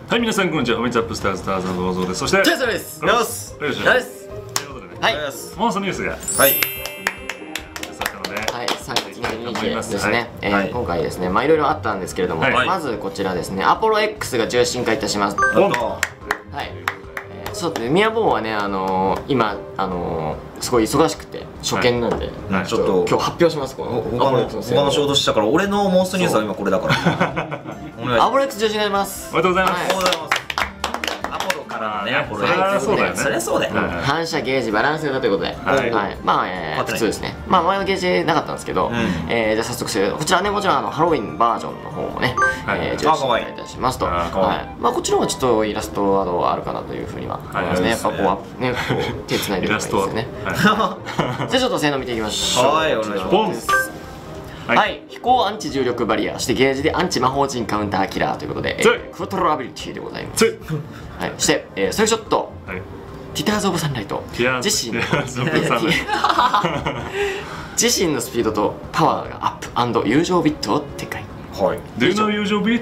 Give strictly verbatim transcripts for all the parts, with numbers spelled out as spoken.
はい、皆さんこんにちは。ファミチャップスターズターズの銅像です。そしてジェイソンです。 よしよしよし。 ということでね、 はい。 モンスターニュースがはいさったので、 はい、さんがつにじゅうににちですね。えはいー今回ですね、まあいろいろあったんですけれども、 はいまずこちらですね、アポロ X が重心化いたします。 ボンはい。えーちょっとね、ミヤボーはね、あのー今あのーすごい忙しくて初見なんで、 はいちょっと今日発表します。この他の他の仕事したから俺のモンスターニュースは今これだからお願いします。 アポロ X 重心になります。 おめでとうございますはありがとうございます。アポロからのね、アポロそりゃそうだよね。 そりゃそうだよ。 はい反射ゲージバランス型ということで、 はいまあ、えー変わってない普通ですね。まあ前のゲージなかったんですけど、 んえーじゃあ早速こちらね、もちろんあのハロウィンバージョンの方もね、 はいえー重心化いたしますと、 あーかわいいはい。まあこっちの方がちょっとイラストはどうあるかなというふうには思いますね。 はいやっぱこうはね、こう手つないでイるのがいいですよラストはね。 はじゃあちょっと性能見ていきましょう。 はいお願いしますボンはい、 はい飛行アンチ重力バリア、そしてゲージでアンチ魔法陣カウンターキラーということで、えついークロトロアビリティでございます。 ついはい、そして、えー、ストレートショット、 はいティターズ・オブ・サンライト、 ティアーズ自身のティアーズオブサンライ自身のスピードとパワーがアップ&友情ビットを展開。 はい。 Do you know usual beat?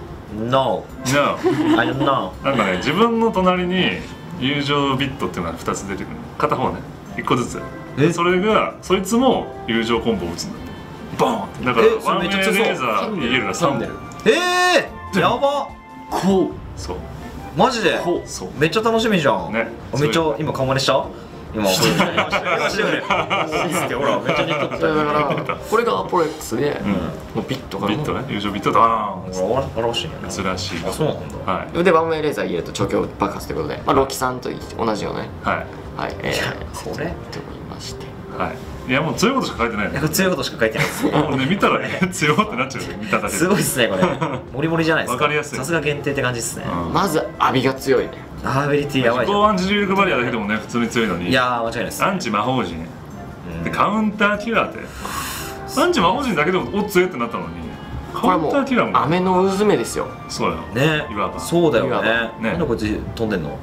No, No I don't know. なんかね、自分の隣に友情ビットっていうのがふたつ出てくる。片方ね、いっこずつ。 えそれが、そいつも友情コンボを打つんだって。ボーンって。だから、 えそれワンウェイレめちゃくちゃそうーザーイエルがさんぼん。 えー、やば。 こうそう。 マジで。 こそう。 めっちゃ楽しみじゃん。 ねめっちゃ今顔真似した？今。今してよね。ってほらめっちゃ似とっただよ。 からこれがアポロ X で、もうビットからビットね、友情ビットダーン。 ほら表してんやな。 珍しい。 あそうなんだ。 はい。 でワンウェイレーザー入れると超強爆発ということで、まあ、ロキさんと同じようなね、 はい。 はい、えいやー、 これと思いまして、 はい。いや、もう強いことしか書いてないね。 いや強いことしか書いてないです。 俺ね、見たらね、強ってなっちゃうよ、見ただけで。 すごいっすねこれ。モリモリじゃないですか。 わかりやすいさすが限定って感じですね。 うんまずアビが強いね。 アービリティやばいじゃん。 飛行アンチ重力バリアだけでもね、普通に強いのに。 いやー間違いないです。 アンチ魔法陣。 うんで、カウンターキラーって。アンチ魔法陣だけでも、おっ強いってなったのに。カウンこれもうターキラーも。 雨の渦目ですよ。 そうよ。 ねいわば。 そうだよいわばね。 ねなんでこいつ飛んでんの？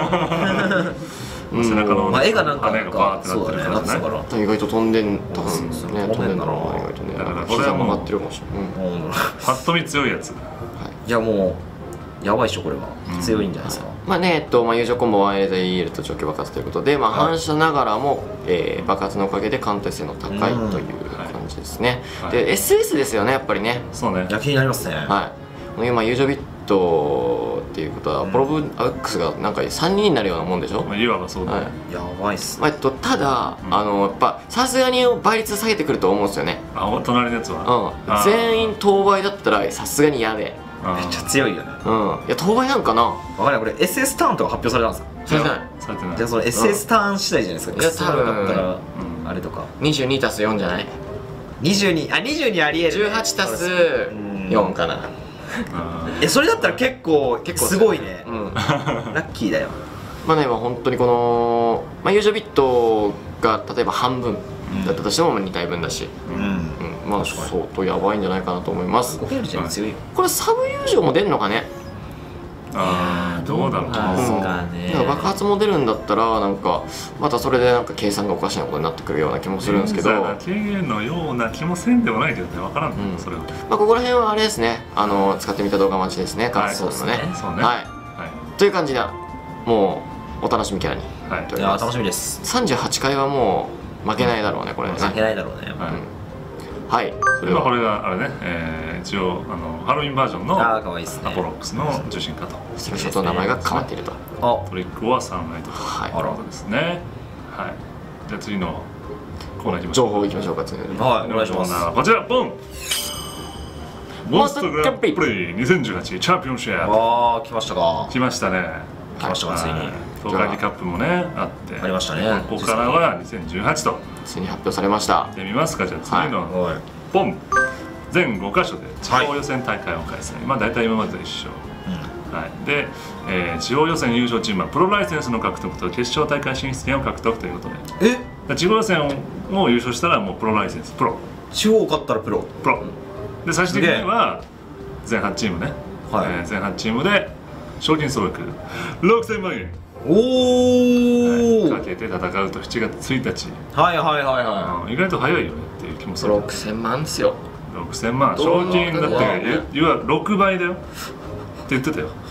背中のまあ絵がなんか羽がバーってなってるからね。 そうだねなってたから。 意外と飛んでん多分そうね、飛んでんだろうな、意外とね。 だからなんかこれはもう膝曲がってるかもしれない。うんうんパッと見強いやつ。 いやもうやばいっしょこれは。強いんじゃないですか。 まあね、えっと、まあ、友情コンボワンエーで入れると超強爆発ということで、まあ、 はい反射ながらも、えー爆発のおかげで貫通性の高いという感じですね。 はいで、エスエス ですよね、やっぱりね。 そうねい。や気になりますね。 はい。今、友情ビットっていうことは、 うんアポロブ X がなんかさんにんになるようなもんでしょ。 まあ、いわばそうだはいね。。 やばいっす。 まあ、えっと、ただ、 うんあの、やっぱ、さすがに倍率下げてくると思うんですよね。 あ、お隣のやつは。 うん。 あー全員当倍だったら、さすがに嫌で。 めめっちゃ強いよね。 うん。いや、当倍なんかな。 わかんないこれ エスエス ターンとか発表されたんですか？ それじゃない。 されてない。 じゃあその エスエス ターン次第じゃないですか。 いやクソ悪かったらうんあれとか。 にじゅうにたすよんじゃない？ にじゅうにあにじゅうにありえる。 じゅうはちたすうんよんかな。 あえそれだったら結構結構すごいね。 うん。 ラッキーだよ。 まあね、まあ本当にこの、まあ、友情ビットが例えば半分だったとしてもまあにたいぶんだし、 うん。 うん、まあ確かに相当やばいんじゃないかなと思います。 ごひゃくじゃ強いよ。 これサブ友情も出るのかね？ あー、どうだろうな。 あそうかねだから爆発も出るんだったらなんかまたそれでなんか計算がおかしなことになってくるような気もするんですけど、ま軽減のような気もせんでもないけどね、わからんね、 うんそれは。 あここら辺はあれですね、あの使ってみた動画待ちですね、カツソースのね。 そうですそうね。 は。 はいという感じでもうお楽しみキャラに。 い。はい。 いやー楽しみです。 さんじゅうはちかいはもう負けないだろうねこれね。 負けないだろうね。 はい。 はい。それ今こはれがあれね、えー一応あのハロウィンバージョンのああア可愛いですね。 ポロックスの受信化と。 スクショと名前が変わっていると。 あトリックはサンライトとはいいうことですね。はい。じゃあ次のコーナー行きましょう。 情報いきましょうか次の。 はいお願いします。 コーナーはこちら、ボン。モンスターグランプリにせんじゅうはちチャンピオンシップああ来ましたか。 来ましたね。 来ましたかついに。 東海カップもねあってありましたねここからはにせんじゅうはちとついに発表されましたやってみますか。じゃあ次のおい。 ポン全ごかしょで地方予選大会を開催、まあ大体今までと一緒、はい、で、えー地方予選優勝チームはプロライセンスの獲得と決勝大会進出権を獲得ということで、だかえら地方予選を優勝したらもうプロライセンスプロ地方勝ったらプロ。 プロで最終的には全はちチームね、 はいえー全はちチームで賞金総額ろくせんまんえんおお。 かけて戦うとしちがつついたち、 はいはいはいはうん意外と早いよねっていう気もする。 ろくせんまんですよ。 ろくせんまんどう賞金だってうわいわばろくばいだよって言ってたよ。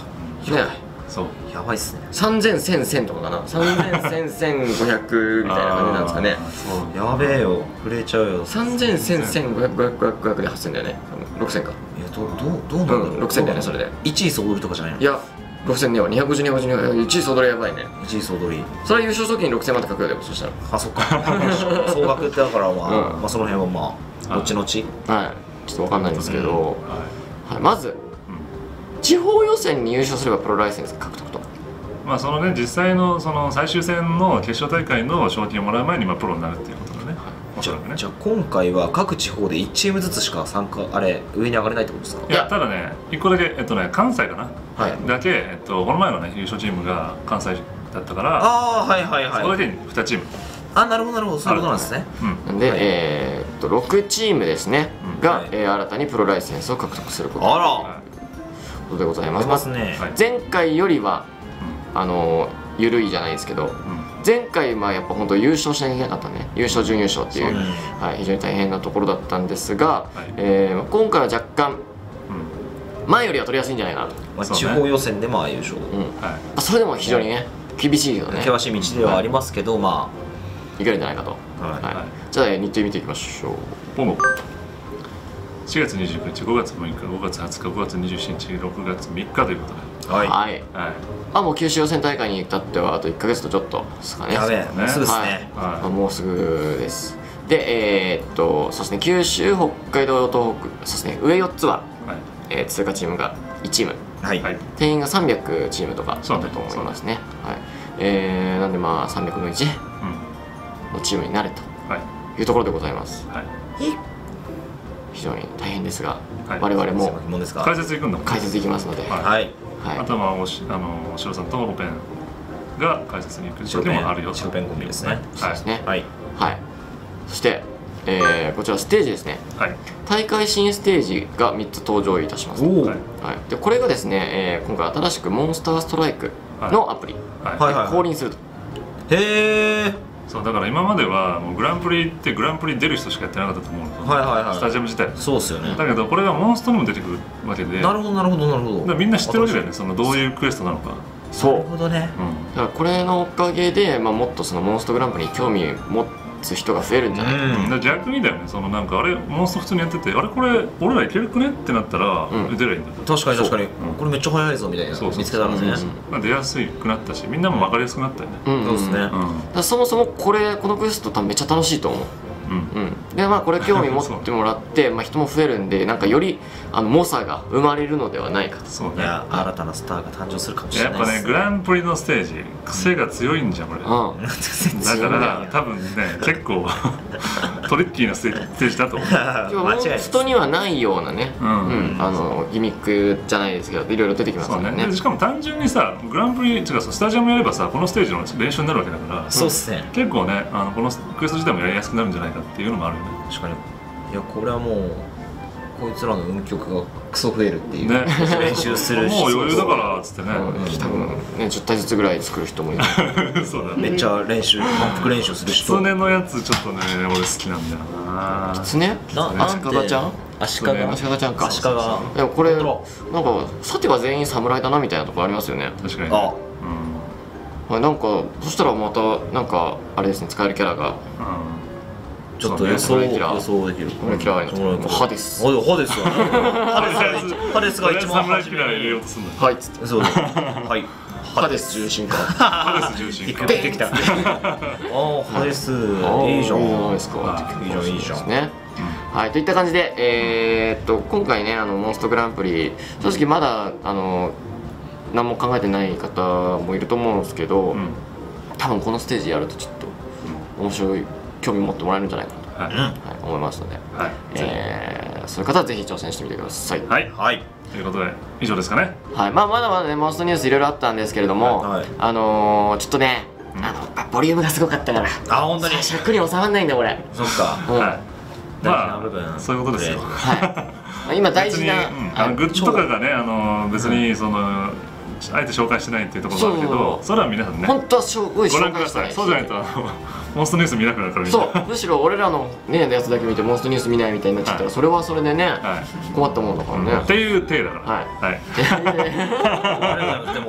ねそうやばいっすね。 さんぜん、せん、せんとかかな、さんぜん、せん、せんごひゃくみたいな感じなんですかね。 そうやべえよ、震えちゃうよ。 さんぜん、せん、せんごひゃく、ごひゃく、ごひゃく、ごひゃくではっせんだよね。ろくせんか。 いや、どうどうどうなんだろう。 うんろくせんだよねそれで。 いちい総取りとかじゃないの？ いやろくせんねえわ、にひゃくごじゅう、にひゃくごじゅう、にひゃくごじゅう、いちい総取りやばいね。 いちい総取り。 それは優勝賞金ろくせんまんって書くよでもそしたら。 あ、そっか。総額ってだからまあ、 うんまあその辺はまあ後々。 はいちょっとわかんないんですけど、 ははい、まずいうん地方予選に優勝すればプロライセンス獲得と。 まあそのね実際のその最終戦の決勝大会の賞金をもらう前にまあプロになるっていうことだね。おじゃそらくね。 じゃあ今回は各地方でいちチームずつしか参加あれ上に上がれないってことですか？ いやただね一個だけえっとね関西かな。 はいだけえっとこの前のね優勝チームが関西だったからああはいはいはい。 そこだけににチーム。 あ、なるほどなるほど、そういうことなんですね。 うん。 なんで、 はいえーっとろくチームですね、 うんが、 はいえー新たにプロライセンスを獲得することあら、 はことでございあます。 りますね。 はい前回よりはあの緩いじゃないですけど、 いうん前回はやっぱ本当優勝しなきゃいけなかったね、優勝準優勝っていう、 そうねはい、非常に大変なところだったんですが、 はいえー今回は若干うん前よりは取りやすいんじゃないかなと、 まあそうね地方予選でまあ優勝。 うん、 はい。 それでも非常にね厳しいけどね険しい道ではありますけど、まいけるんじゃないかと、 あ、ははいはいじゃあ日程見ていきましょう。 ポンしがつにじゅうくにち、ごがつむいか、ごがつはつか、ごがつにじゅうしちにち、ろくがつみっかということで、 い。はい。 はい、 はいあもう九州予選大会に至ってはあといっかげつとちょっとですかね。 やべえ、 ねもうすぐですはいね。 あはもうすぐです。でえーっとそうですね、九州北海道東北そうですね上よっつは、 いはいえー通過チームがいちチーム、 はい。 はい定員がさんびゃくチームとかだそうねと思いますね。はいえー、なんでまあさんびゃくのいちうんのチームになれとはいいうところでございます。 はい非常に大変ですが、 はい我々 ももうですか。 解説いくんだもんね解説いきますので、 はいはい。 はいあとはまあおしあのおしろさんとオペンが解説に行く白時もあるよと白ペンコンビですね。 そうですね。 はい。 はい。そして、えーこちらステージですね。 はいはい大会新ステージがみっつ登場いたします。 おお。 ははいい。 はい。でこれがですね、えー今回新しくモンスターストライクのアプリはいはいはい降臨すると。 へえ。 そうだから今まではもうグランプリってグランプリ出る人しかやってなかったと思うの、 はいはいはいスタジアム自体そうっすよね。 だけどこれがモンストにも出てくるわけでなるほどなるほどなるほど。 だからみんな知ってるわけだよねそのどういうクエストなのか、 そう。 なるほどね。 うんだからこれのおかげで、まあ、もっとそのモンストグランプリに興味を持つ人が増えるんじゃないか、 うん、だから逆にだよねそのなんかあれモンスト普通にやっててあれこれ俺らいけるくねってなったら、 うん出ればいいんだよ確かに確かにうんこれめっちゃ速いぞみたいなそうそうそう見つけたらね。 うんまあ、出やすくなったしみんなも分かりやすくなったよねうんうんそうですねだからそもそもこれこのクエスト多分めっちゃ楽しいと思う。 うん、うんうん、でまあこれ興味持ってもらってまあ人も増えるんでなんかよりあの猛者が生まれるのではないかと。 そうねいや新たなスターが誕生するかもしれやっぱねないです。 グランプリのステージ癖が強いんじゃんこれ、 うんだ全から多分ね結構トリッキーなステージだと思う今日モンストにはないようなね、 うんうんあのギミックじゃないですけどいろいろ出てきますからねそうねでしかも単純にさグランプリっていうかスタジアムやればさこのステージの練習になるわけだからそうっすね。 結構ねあのこのクエスト自体もやりやすくなるんじゃないかっていうのもあるよね確かに。いやこれはもうこいつらの運曲がクソ増えるっていう。 ね練習するしもう余裕だからっつってねうん多分ねじゅったいずつぐらい作る人もいるそうだねめっちゃ練習満腹練習する人。 狐のやつちょっとね俺好きなんだよなつねなアシカガちゃん足利ねアシカガちゃんか足利がでもこれなん本かさては全員侍だなみたいなとこありますよね。 確かにねあはいなんかそしたらまたなんかあれですね使えるキャラがうん、うんちょっと予想そうね予想できる。 俺嫌いなもう歯ですおい歯ですよね。歯ですが一番侍キラー入れようとすんだよはいっつってそうです。はい。 歯です重心かハデス重心かできた。ああ歯です。いいじゃん。 いいじゃないですかいいじゃんいいじゃん。 ですね。はい、といった感じで、えー、っと今回ねあのモンストグランプリ正直まだあの何も考えてない方もいると思うんですけど、 うん多分このステージやるとちょっと面白い興味持ってもらえるんじゃないかと、 はい、 はい、思いますので、 はいえー、そういう方はぜひ挑戦してみてください。 はい、 はい。 ということで以上ですかねはい、まあまだまだねモンストニュースいろいろあったんですけれども、 はいはいあのー、ちょっとね、 うんあのやっぱボリュームがすごかったからあ本当に。 尺に収まんないんだよ俺。 そっか。 うんはい大事なま部分あそういうことですよはい、まあ今大事な別にうんあのグッズとかがねあの別にそのあえて紹介してないっていうところもあるけそうどそれは皆さんね本当はすごいご覧くだ紹介したいさいそうじゃないとあのモンストニュース見なくなるからみんなそうむしろ俺らのねやつだけ見てモンストニュース見ないみたいになっちゃったら、 はいそれはそれでね、 はい困ったもんだからね、 っていう体だからはいはいありがとうございます。で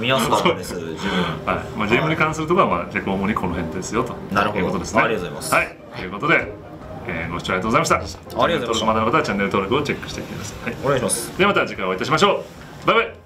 見やすかったです自分。 はい、まあゲームに関するところはまあ結構主にこの辺ですよとなるほどいうことですね。 ありがとうございます。 はいということで、えー、ご視聴ありがとうございました。 ありがとうございました。 まだの方はチャンネル登録をチェックしてください。はい、 お願いします。 ではまた次回お会いいたしましょう。バイバイ。